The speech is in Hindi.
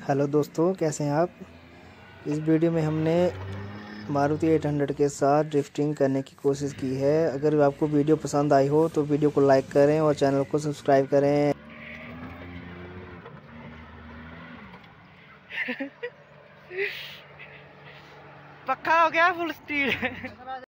हेलो दोस्तों, कैसे हैं आप। इस वीडियो में हमने मारुति 800 के साथ ड्रिफ्टिंग करने की कोशिश की है। अगर आपको वीडियो पसंद आई हो तो वीडियो को लाइक करें और चैनल को सब्सक्राइब करें। पक्का हो गया फुल स्पीड।